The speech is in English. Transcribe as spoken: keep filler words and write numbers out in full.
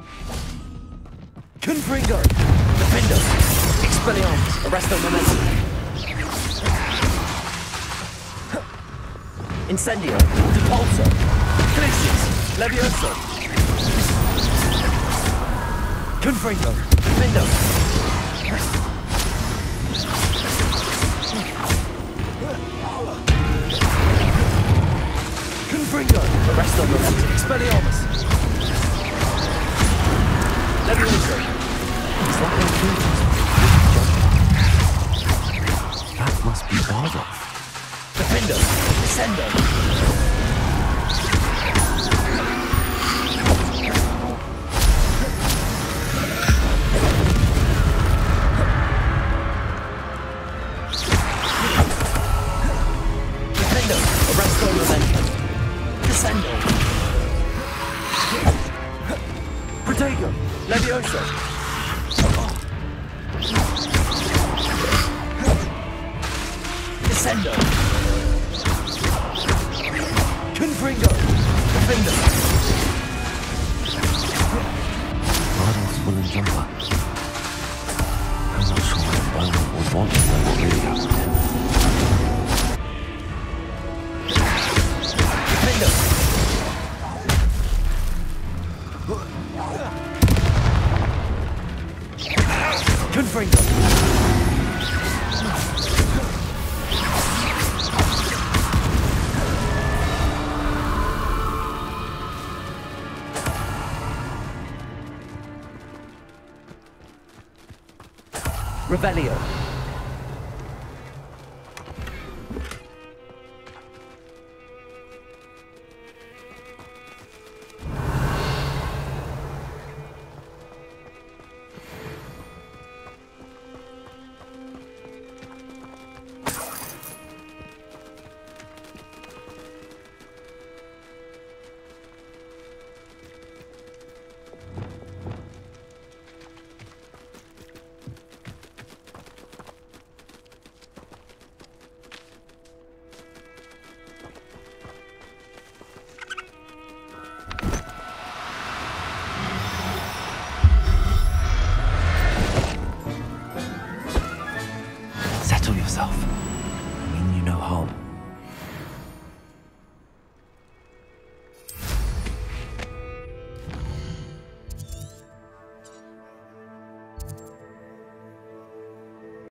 Confringo! Defendo! Expelliarmus! Arresto Momentum! Incendio! Depulso! Glacius! Levioso! Confringo! Defendo! Confringo! Arresto Momentum! Expelliarmus! Levioso! Is that their creatures? That must be Bardolph. Defendo! Descendo! Defendo! Arresto Momentum! Descendo! Protego! Levioso! Descendo! Confringo! Defendo! Bardolph's woolen jumper. I'm not sure why Bardolph would want to know what really happened to him. Defendo! Confringo! Revelio. Settle yourself. I mean you no harm.